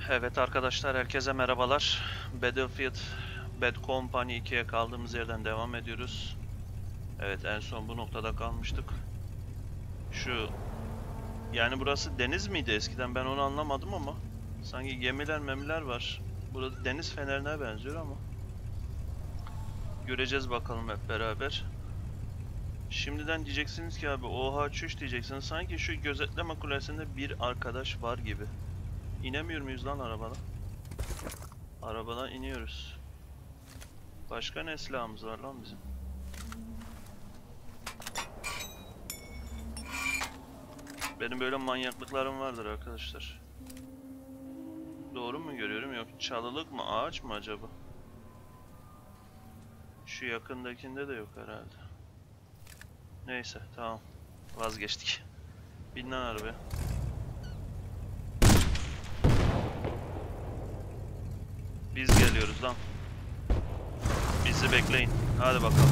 Evet arkadaşlar, herkese merhabalar. Battlefield Bad Company 2'ye kaldığımız yerden devam ediyoruz. Evet, en son bu noktada kalmıştık. Yani burası deniz miydi eskiden, ben onu anlamadım ama sanki gemiler memiler var. Burada deniz fenerine benziyor ama göreceğiz bakalım hep beraber. Şimdiden diyeceksiniz ki abi oha çüş diyeceksiniz. Sanki şu gözetleme kulesinde bir arkadaş var gibi. İnemiyor muyuz lan arabadan? Arabadan iniyoruz. Başka ne silahımız var lan bizim? Benim böyle manyaklıklarım vardır arkadaşlar. Doğru mu görüyorum? Yok, çalılık mı? Ağaç mı acaba? Şu yakındakinde de yok herhalde. Neyse, tamam. Vazgeçtik. Bin lan arabaya. Biz geliyoruz lan. Bizi bekleyin. Hadi bakalım.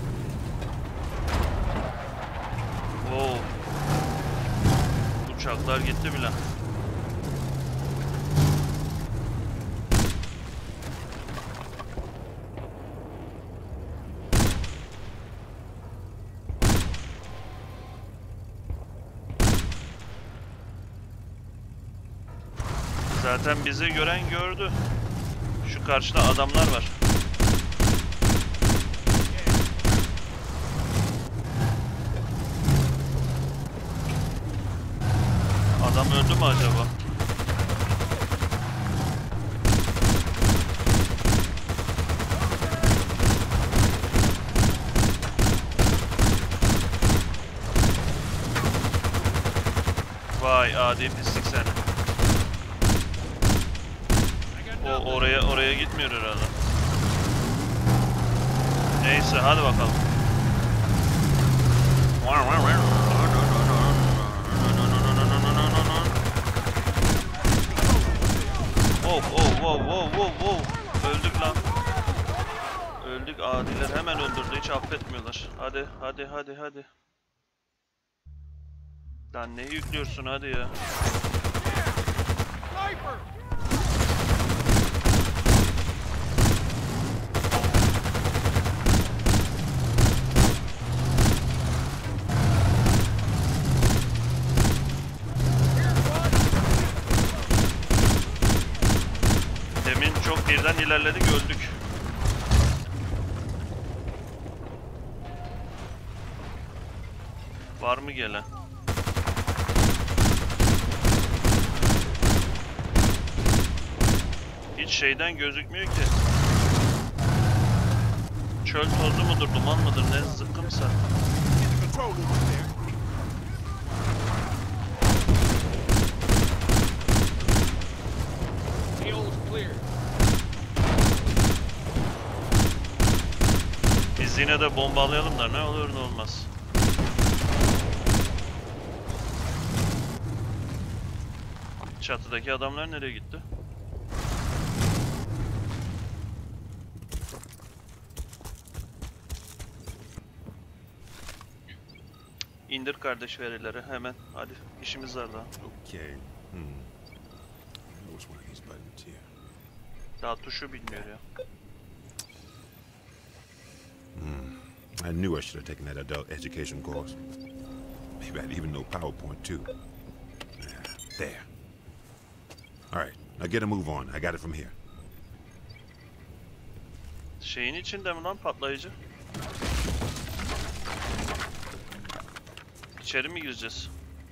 Oo. Uçaklar gitti bile. Zaten bizi gören gördü. Şu karşıda adamlar var. Adam öldü mü acaba? Vay adi pislik sen. O oraya gitmiyor herhalde. Neyse hadi bakalım. Oh. Öldük lan. Öldük, adiler hemen öldürdü, hiç affetmiyorlar. Hadi. Lan ne yüklüyorsun, hadi ya. Demin çok birden ilerledik, öldük. Var mı gelen? Hiç şeyden gözükmüyor ki. Çöl tozu mudur, duman mıdır, ne zıkkımsa. Biz yine de bombalayalım da ne olur ne olmaz. Çatıdaki adamlar nereye gitti? İndir kardeş verileri hemen. Hadi işimiz var daha. Okay. What's one of these buttons here? Daha tuşu bilmiyor ya. I knew I should have taken that adult education course. Maybe I'd even know PowerPoint too. There. All right, now get a move on. I got it from here. Şeyin içinde mi lan patlayıcı? İçeri mi gireceğiz?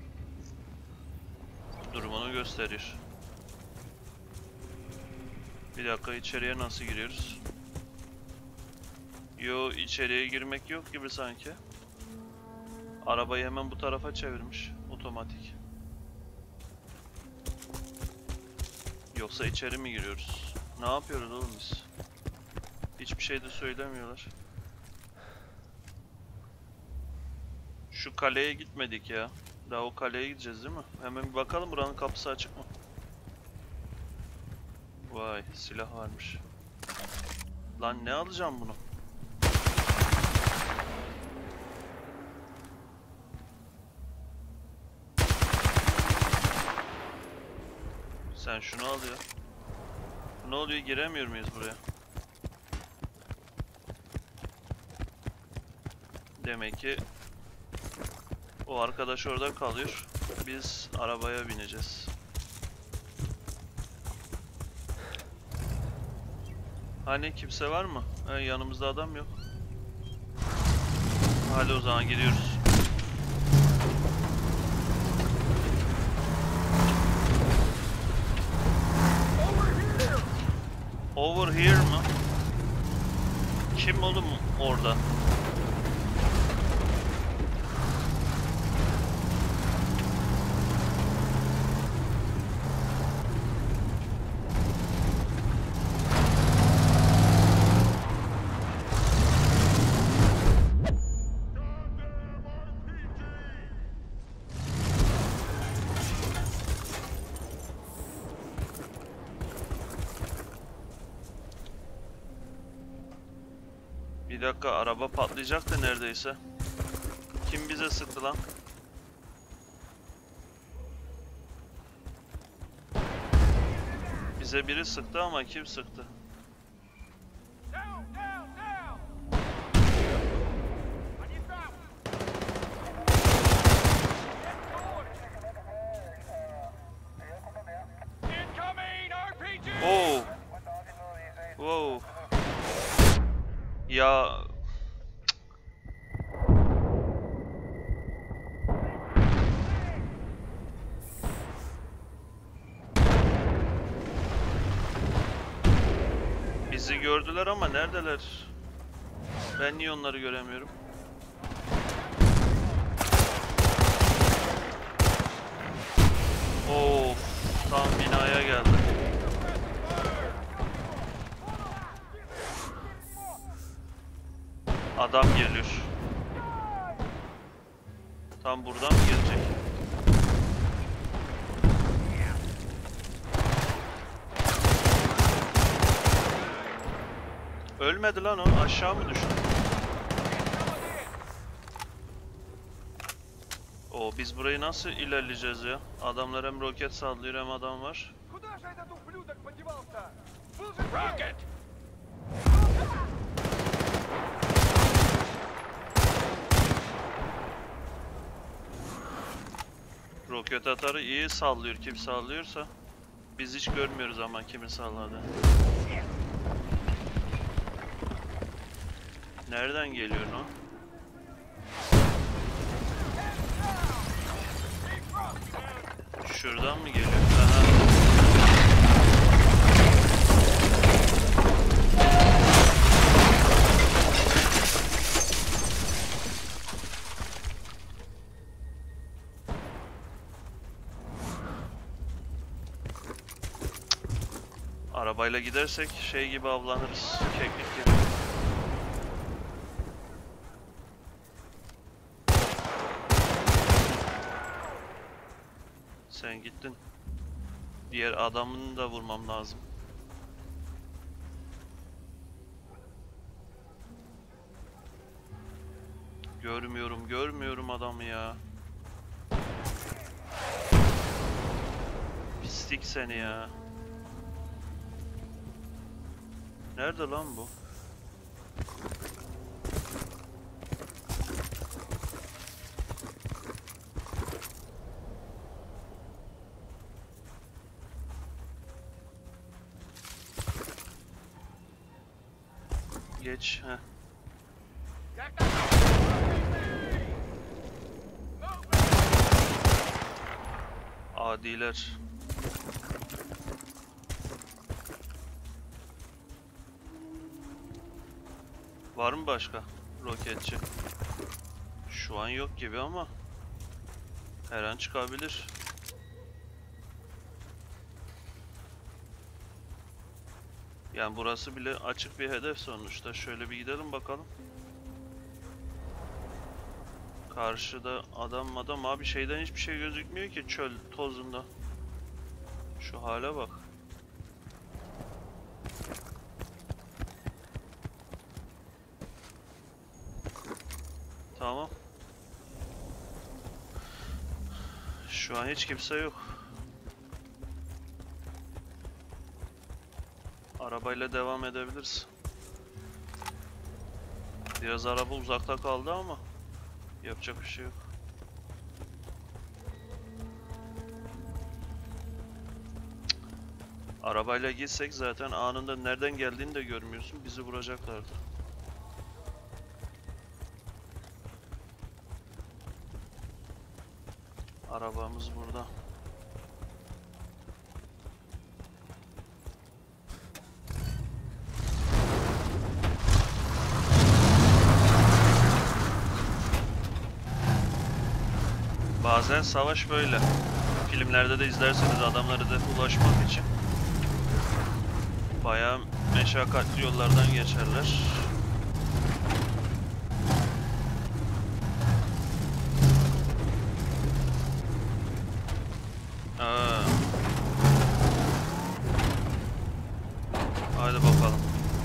Durumunu gösteriyor. Bir dakika, içeriye nasıl giriyoruz? Yo, içeriye girmek yok gibi sanki. Arabayı hemen bu tarafa çevirmiş. Otomatik. Yoksa içeri mi giriyoruz? Ne yapıyoruz oğlum biz? Hiçbir şey de söylemiyorlar. Şu kaleye gitmedik ya. Daha o kaleye gideceğiz değil mi? Hemen bir bakalım, buranın kapısı açık mı? Vay, silah varmış. Lan ne alacağım bunu? Sen şunu al ya. Ne oluyor, giremiyor muyuz buraya? Demek ki o arkadaş orada kalıyor. Biz arabaya bineceğiz. Hani kimse var mı? Yanımızda adam yok. Hadi o zaman gidiyoruz. Over here mı? Kim oğlum orada? Bir dakika, araba patlayacaktı neredeyse. Kim bize sıktı lan? Bize biri sıktı ama kim sıktı? Oh. Wow. Ya bizi gördüler ama neredeler? Ben niye onları göremiyorum? Of, tam binaya geldi. Adam geliyor. Tam buradan mı gelecek? Ölmedi lan o. Aşağı mı düştü? Oo, biz burayı nasıl ilerleyeceğiz ya? Adamlar hem roket sallıyor hem adam var. Rocket! Roket atarı iyi sallıyor. Kim sallıyorsa. Biz hiç görmüyoruz ama kimin salladı. Nereden geliyor o? Şuradan mı geliyor? Aha. Arabayla gidersek şey gibi avlanırız. Keklik gibi. Sen gittin. Diğer adamını da vurmam lazım. Görmüyorum adamı ya. Pislik seni ya. Nerede lan bu? Geç. Heh. Adiler. Var mı başka roketçi? Şu an yok gibi ama her an çıkabilir. Yani burası bile açık bir hedef sonuçta. Şöyle bir gidelim bakalım. Karşıda adam abi, şeyden hiçbir şey gözükmüyor ki çöl tozunda. Şu hale bak. Tamam. Şu an hiç kimse yok. Arabayla devam edebiliriz. Biraz araba uzakta kaldı ama yapacak bir şey yok. Arabayla gitsek zaten anında nereden geldiğini de görmüyorsun. Bizi vuracaklardı. Arabamız burada. Bazen savaş böyle. Filmlerde de izlerseniz adamları da ulaşmak için bayağı meşakkatli yollardan geçerler. Haydi bakalım.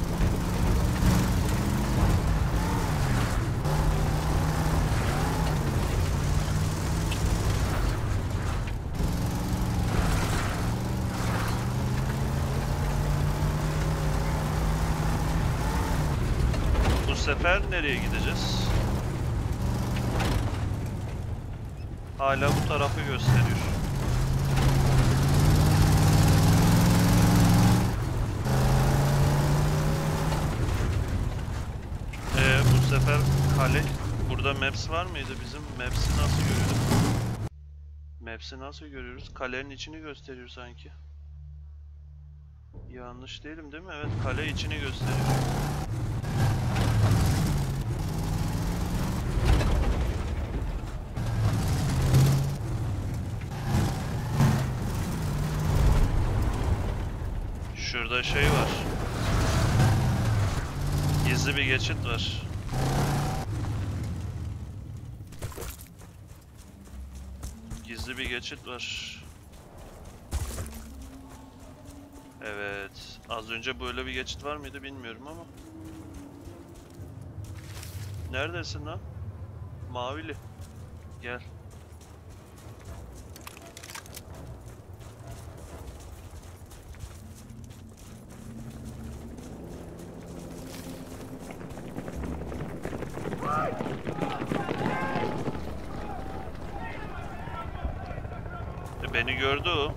Bu sefer nereye gideceğiz? Hala bu tarafı gösteriyor. Bu sefer kale... Burada Maps var mıydı bizim? Maps'i nasıl görüyoruz? Maps'i nasıl görüyoruz? Kalenin içini gösteriyor sanki. Yanlış değilim değil mi? Evet, kale içini gösteriyor. Şurada şey var. Gizli bir geçit var. Gizli bir geçit var. Evet. Az önce böyle bir geçit var mıydı bilmiyorum ama. Neredesin lan? Mavili. Gel. Beni gördü o.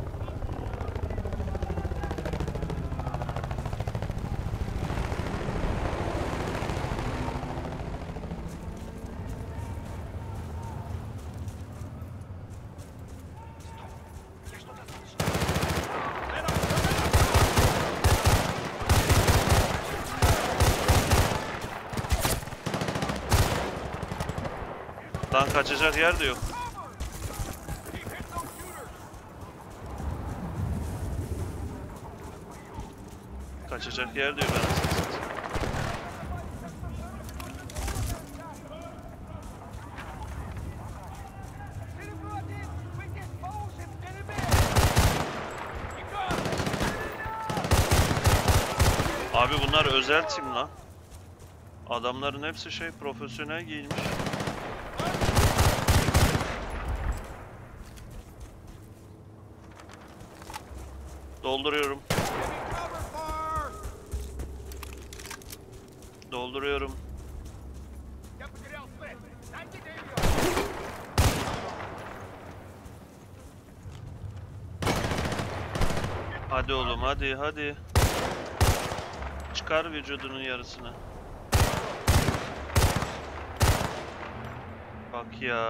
Lan kaçacak yer de yok. Kaçacak yer diyor ben. Abi bunlar özel tim lan. Adamların hepsi şey profesyonel giyinmiş. Dolduruyorum. Dolduruyorum. Hadi oğlum hadi hadi. Çıkar vücudunun yarısını. Bak ya.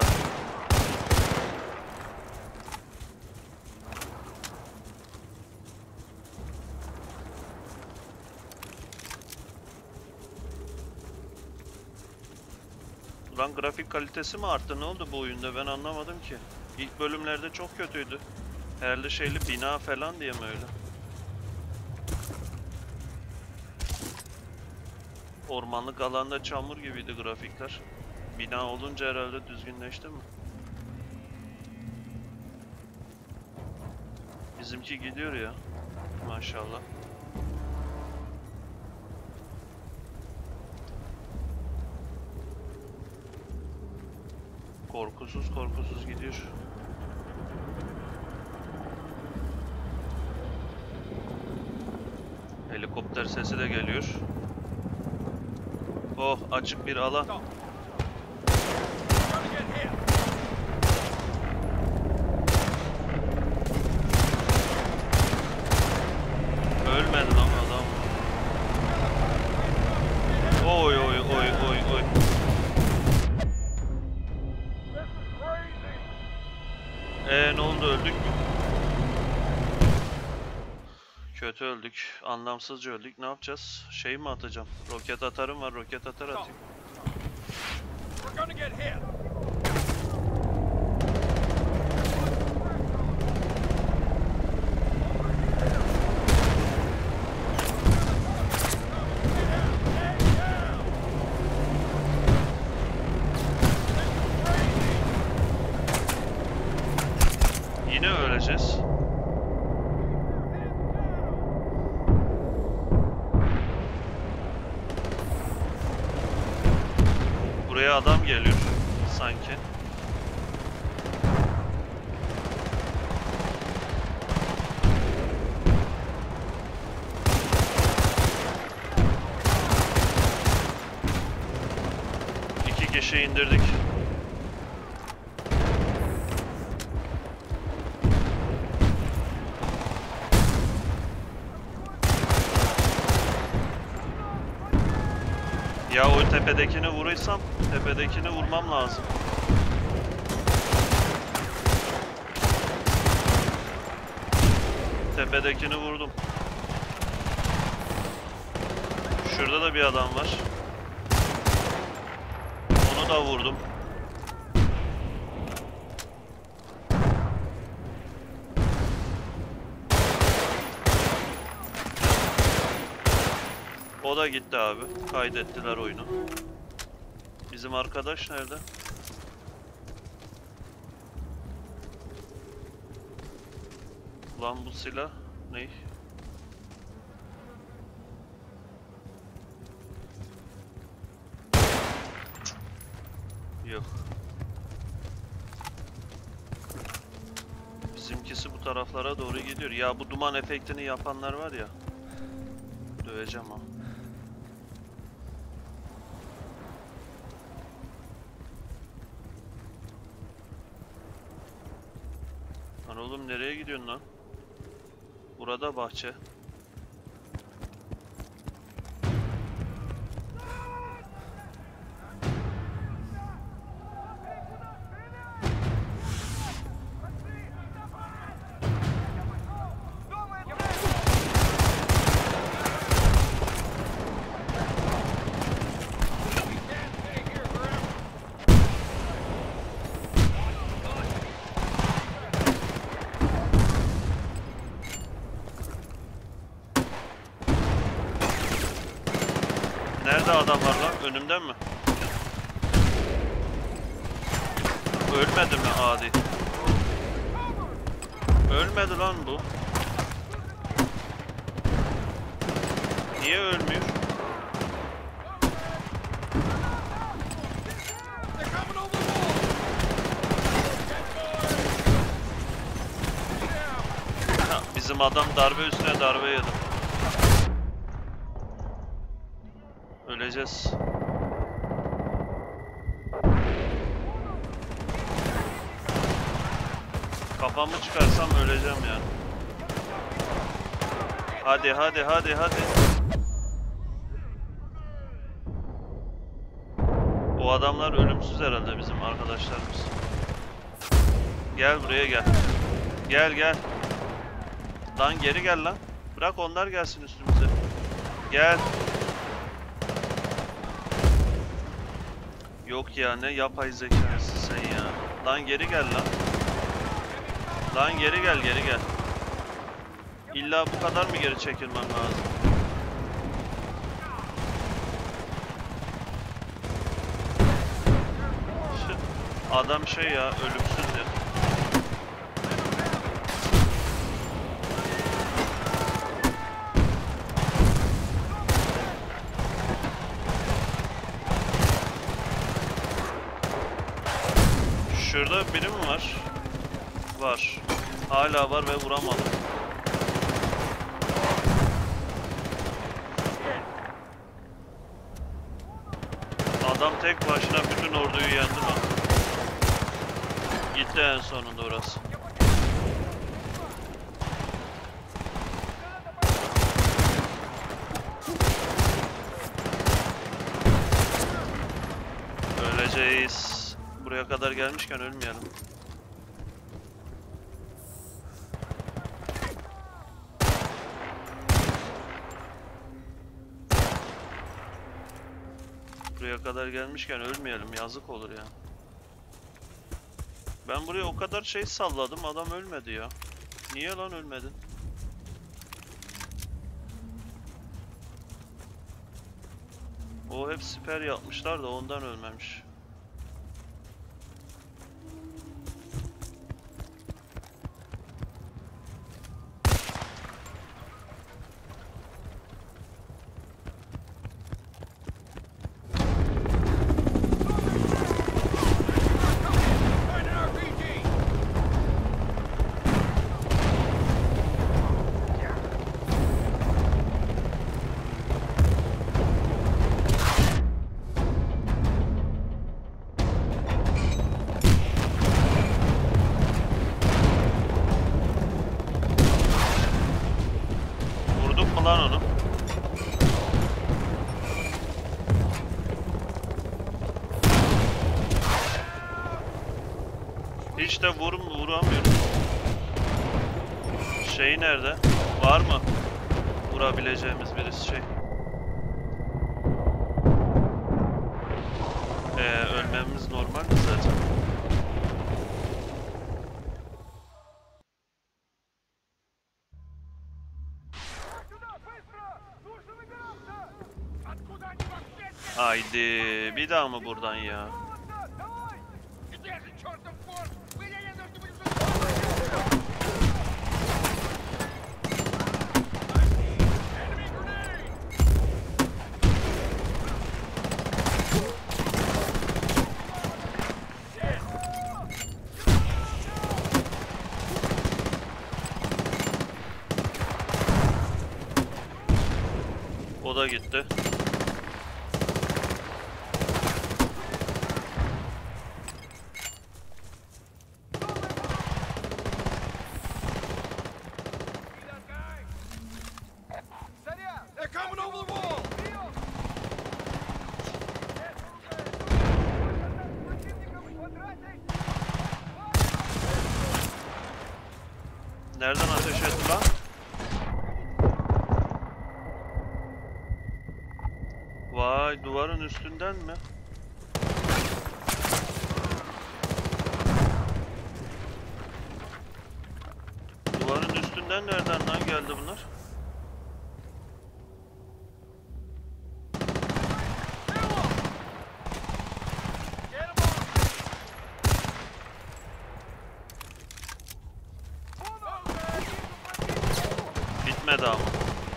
Lan grafik kalitesi mi arttı? Ne oldu bu oyunda? Ben anlamadım ki. İlk bölümlerde çok kötüydü. Herhalde şeyli bina falan diye mi öyle? Ormanlık alanda çamur gibiydi grafikler. Bina olunca herhalde düzgünleşti mi? Bizimki gidiyor ya. Maşallah. Korkusuz korkusuz gidiyor. Helikopter sesi de geliyor. Oh, açık bir alan. Ölmedi lan adam. Oy oy oy oy oy. Ne oldu, öldük mü? Kötü öldük. Anlamsızca öldük. Ne yapacağız? Şey mi atacağım? Roket atarım var. Roket atar atayım. Yine öleceğiz. Buraya adam geliyor sanki. İki kişi indirdik. Ya o tepedekini vurursam, tepedekini vurmam lazım. Tepedekini vurdum. Şurada da bir adam var. Onu da vurdum. O da gitti abi. Kaydettiler oyunu. Bizim arkadaş nerede? Lan bu silah ne? Yok. Bizimkisi bu taraflara doğru gidiyor. Ya bu duman efektini yapanlar var ya. Döveceğim ha. Lan oğlum nereye gidiyorsun lan? Burada bahçe. Nerede adam var lan? Önümden mi? Ölmedi mi adi? Ölmedi lan bu. Niye ölmüyor? Bizim adam darbe üstüne darbe yedi. Öleceğiz. Kafamı çıkarsam öleceğim ya. Hadi hadi hadi hadi. O adamlar ölümsüz herhalde bizim arkadaşlarımız. Gel buraya gel. Gel gel. Lan geri gel lan. Bırak onlar gelsin üstümüze. Gel. Yok ya, ne yapay zekası sen ya. Lan geri gel lan. Lan geri gel, geri gel. İlla bu kadar mı geri çekilmem lazım? Adam şey ya, ölümsüz ya. Şurada biri mi var? Var. Hala var ve vuramadım. Adam tek başına bütün orduyu yendi lan. Gitti en sonunda orası. Öleceğiz. Buraya kadar gelmişken ölmeyelim. Buraya kadar gelmişken ölmeyelim, yazık olur ya. Ben buraya o kadar şey salladım, adam ölmedi ya. Niye lan ölmedin? O hep siper yapmışlar da ondan ölmemiş. Lan onu. Hiç de vuramıyorum. Şey nerede? Var mı? Vurabileceğimiz birisi şey. Ölmemiz normal mi zaten? Haydi bir daha mı buradan ya? O da gitti. Nereden ateş etti lan? Vay, duvarın üstünden mi? Duvarın üstünden nereden lan geldi bunlar? Bitmedi ama.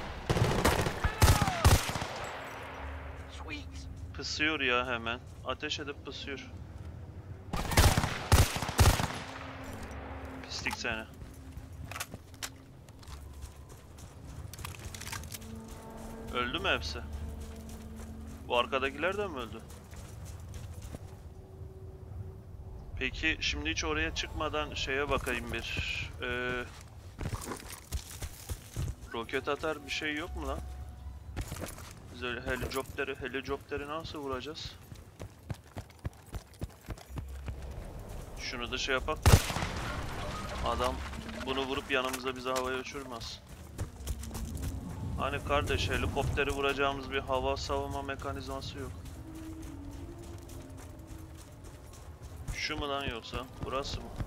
Pısıyor ya hemen. Ateş edip pısıyor. Pislik seni. Öldü mü hepsi? Bu arkadakiler de mi öldü? Peki şimdi hiç oraya çıkmadan şeye bakayım bir. Roket atar bir şey yok mu lan? Biz öyle helikopteri nasıl vuracağız? Şunu da şey yapak da adam bunu vurup yanımıza bizi havaya uçurmaz. Hani kardeş, helikopteri vuracağımız bir hava savunma mekanizması yok. Şu mu lan yoksa? Burası mı?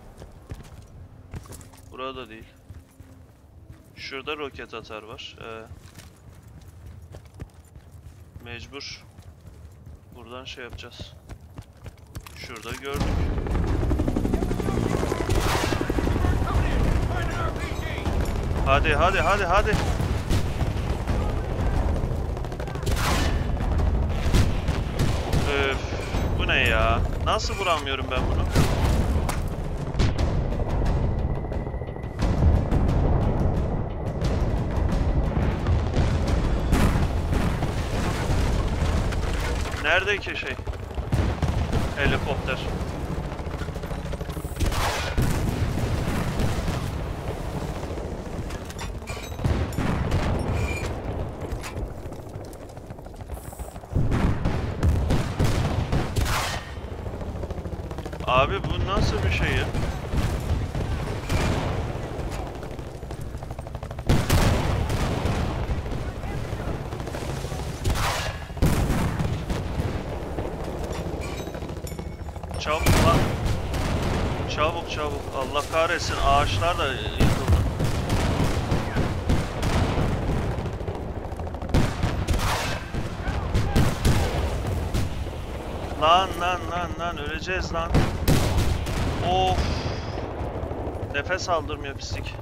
Burada değil. Şurada roket atar var. Mecbur. Buradan şey yapacağız. Şurada gördük. Hadi hadi hadi hadi. Öf, bu ne ya? Nasıl vuramıyorum ben bunu? Nerede ki şey? Helikopter. Abi bu nasıl bir şey ya? Çabuk lan. Çabuk çabuk. Allah kahretsin, ağaçlar da yıkıldı. Lan öleceğiz lan. Of. Nefes aldırmıyor pislik.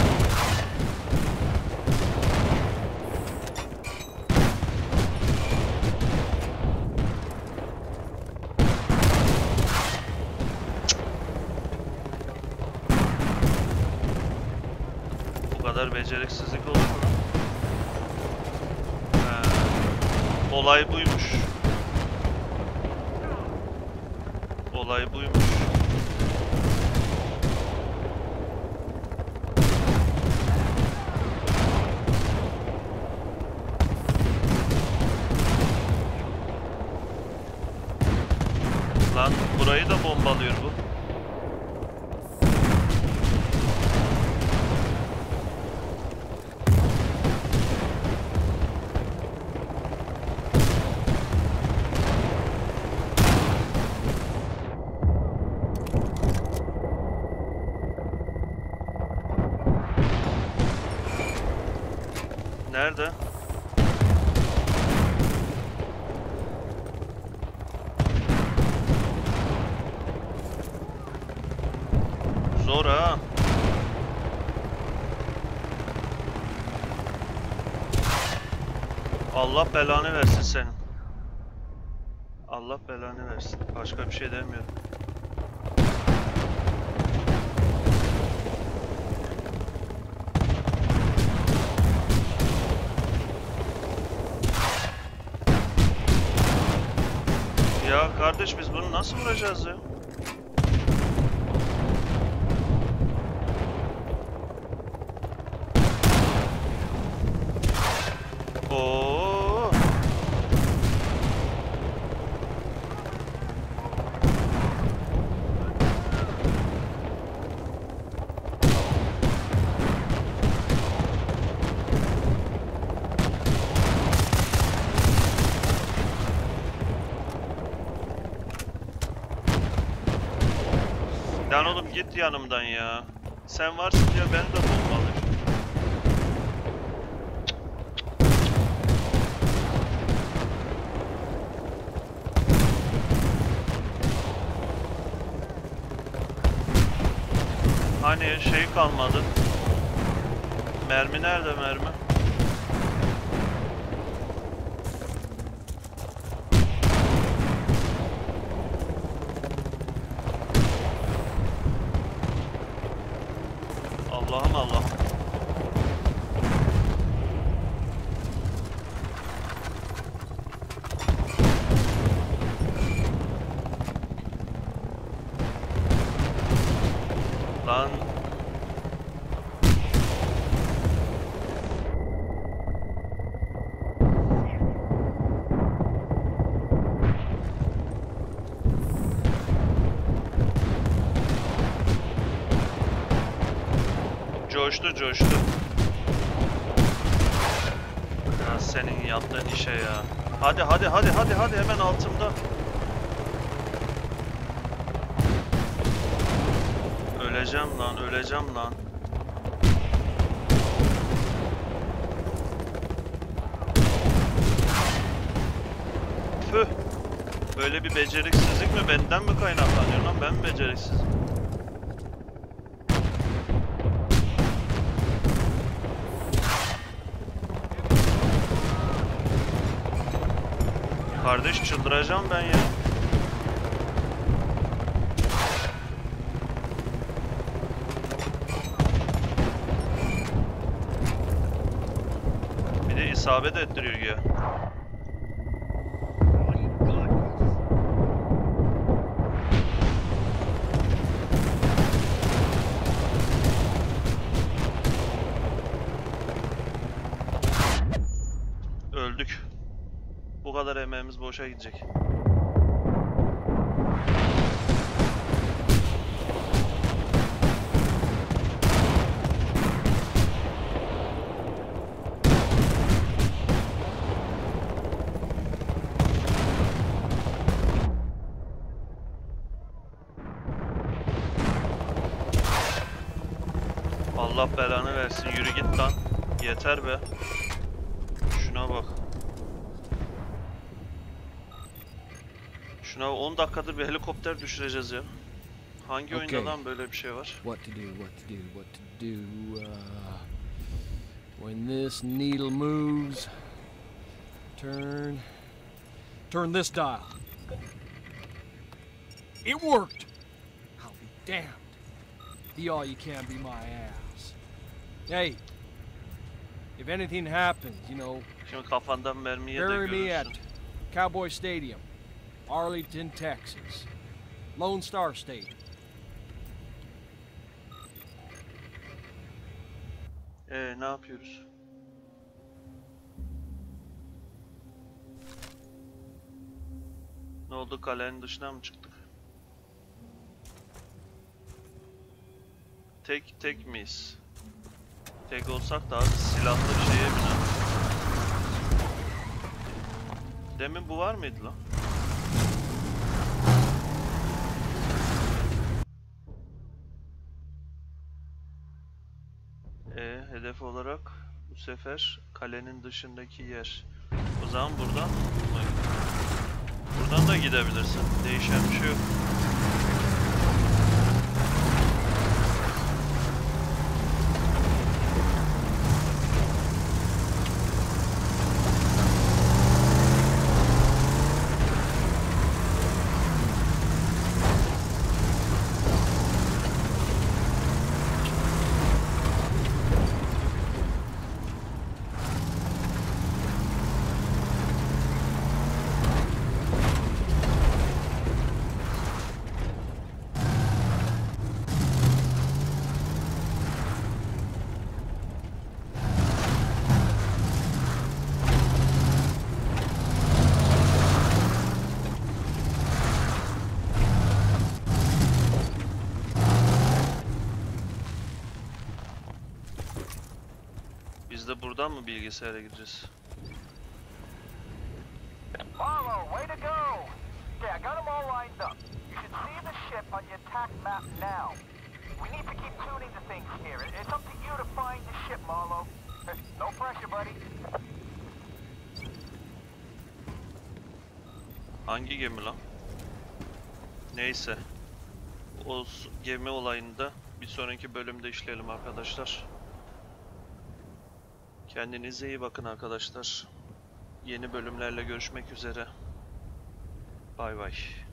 Bu kadar beceriksizlik olur mu lan? He. Olay buymuş. Olay buymuş. Lan burayı da bombalıyor bu. Nerede? Zor ha. Allah belanı versin senin. Allah belanı versin. Başka bir şey demiyorum. Ya kardeş, biz bunu nasıl vuracağız ya? Oo. Lan oğlum git yanımdan ya. Sen varsın diye ben de bombalıyım. Hani şey kalmadı. Mermi nerede mermi? Allah'ım Allah. Lan. Coştu coştu. Ya senin yaptığın işe ya. Hadi hadi hadi hadi hadi, hemen altımda. Öleceğim lan, öleceğim lan. Püh. Böyle bir beceriksizlik mi benden mi kaynaklanıyor lan? Ben mi beceriksizim? Kardeş çıldıracağım ben ya. Bir de isabet ettiriyor ya. öldük. Bu kadar emeğimiz boşa gidecek. Allah belanı versin, yürü git lan. Yeter be. Şuna bak. Şuna 10 dakikadır bir helikopter düşüreceğiz ya. Hangi oyunda Okay. lan böyle bir şey var? What to do, what to do, what to do. When this needle moves, turn this dial. It worked! I'll be damned. Be all you can, be my ass. Hey, if anything happens, you know, Şimdi kafandan mermiye de bury me at görürsün. Cowboy Stadium, Arlington, Texas. Lone Star State. Ne yapıyoruz? Ne oldu, kalenin dışına mı çıktık? Tek miyiz? Tek olsak da abi silahlı bir şeye biner. Demin bu var mıydı lan? Hedef olarak bu sefer kalenin dışındaki yer. O zaman buradan da gidebilirsin. Değişen bir şey yok. Biz de buradan mı bilgisayara gideceğiz? Marlowe, way to go! Okay, I got them all lined up. You should see the ship on your attack map now. We need to keep tuning to things here. It's up to you to find the ship, Marlowe. No pressure, buddy. Hangi gemi lan? Neyse. O gemi olayını da bir sonraki bölümde işleyelim arkadaşlar. Kendinize iyi bakın arkadaşlar. Yeni bölümlerle görüşmek üzere. Bay bay.